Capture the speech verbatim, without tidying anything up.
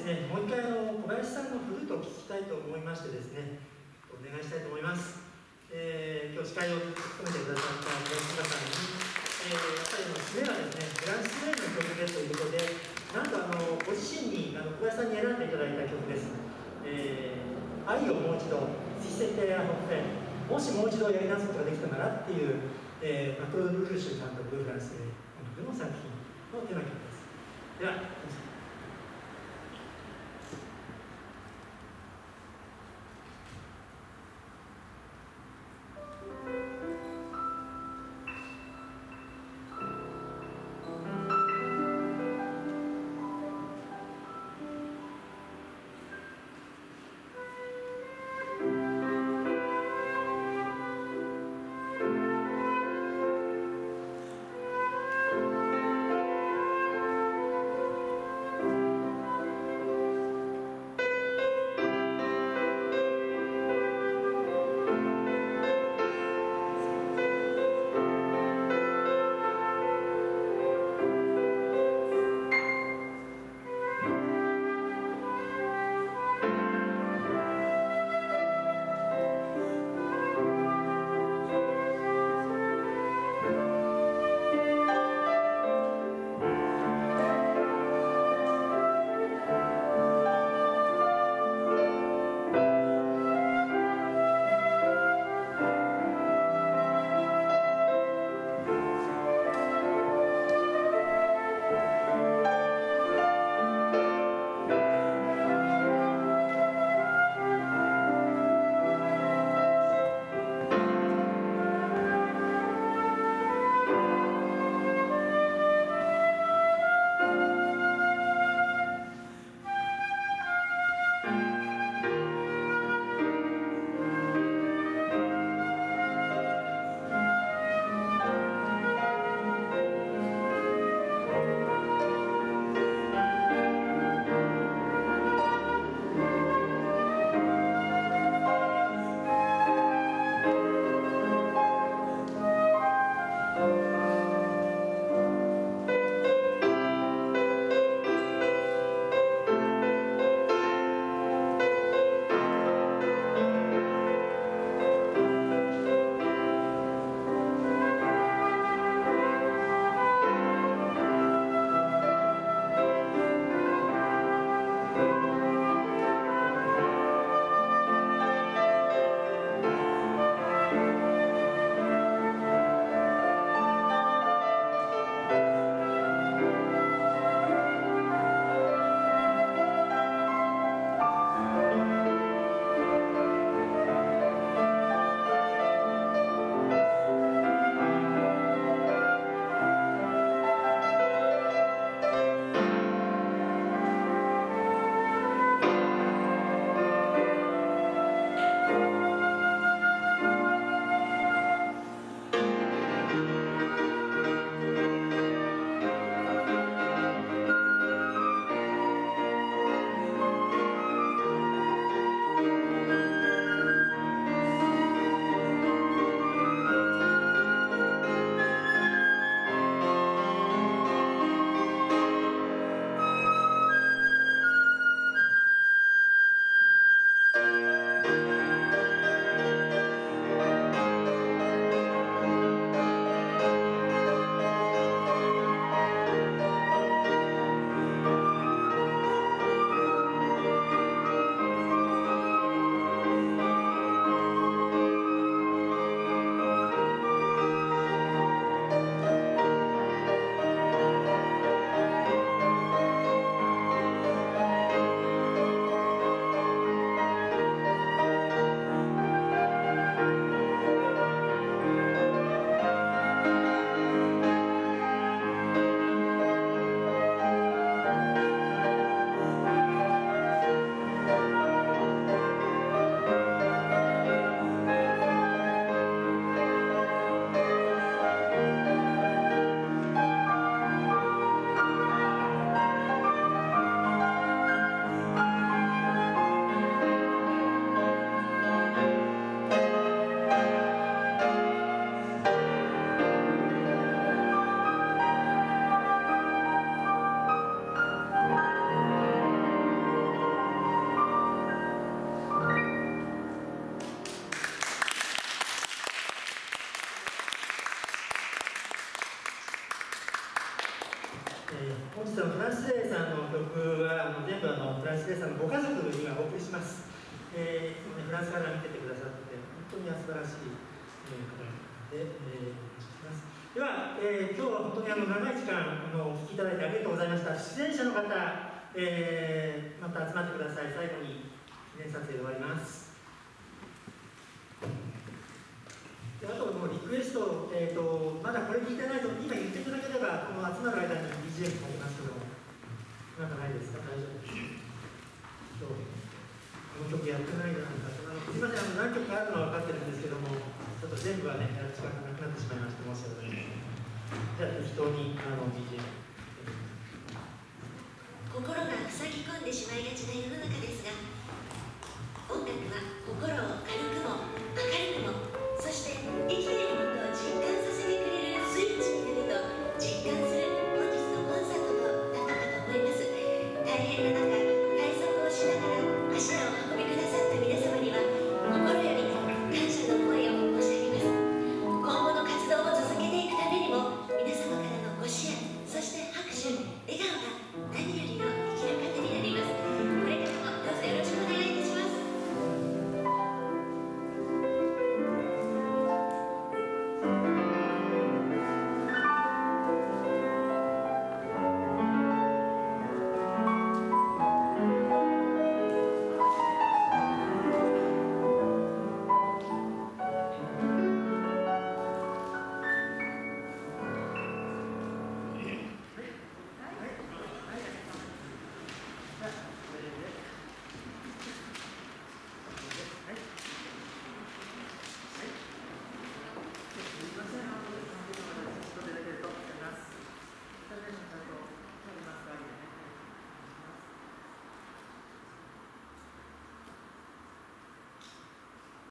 ね、もう一回あの小林さんのフルートを聞きたいと思いましてですね、お願いしたいと思います。えー、今日司会を務めてくださった小林さんに、えー、やっぱりの締めはですね、フランスメインの曲ですということで、なんとあのご自身にあの小林さんに選んでいただいた曲です。えー、愛をもう一度、Si c'était à refaire、もしもう一度やり直すことができたならっていう、えー、マクロード・ルーシュ監督、フランス監督の作品のテーマ曲です。では、どうぞ。 はあの全部あのフランスレーサーのご家族にはお送りします。えー、いつもね、フランスから見ててくださって本当に素晴らしい、えー、方で、えー、お願いします。では、えー、今日は本当にあの長い時間あのお聞きいただいてありがとうございました。出演者の方、えー、また集まってください。最後に記念撮影で終わります。であとのリクエスト、えーと、まだこれ聞いてないと今言っていただければこの集まる間に ビージーエム かけますけども、なんかないですか？大丈夫です。この曲やってないじゃないかと。すみません、あの何曲かあるのは分かってるんですけども、ちょっと全部はね、やる時間がなくなってしまいまして申し訳ないです。じゃあ適当にあの ビージーエム。 心が塞ぎ込んでしまいがちな世の中ですが、音楽は心を軽くも明るくも、そして生きていることを実感させてくれるスイッチになると実感する本日のコンサートとなったかと思います。大変な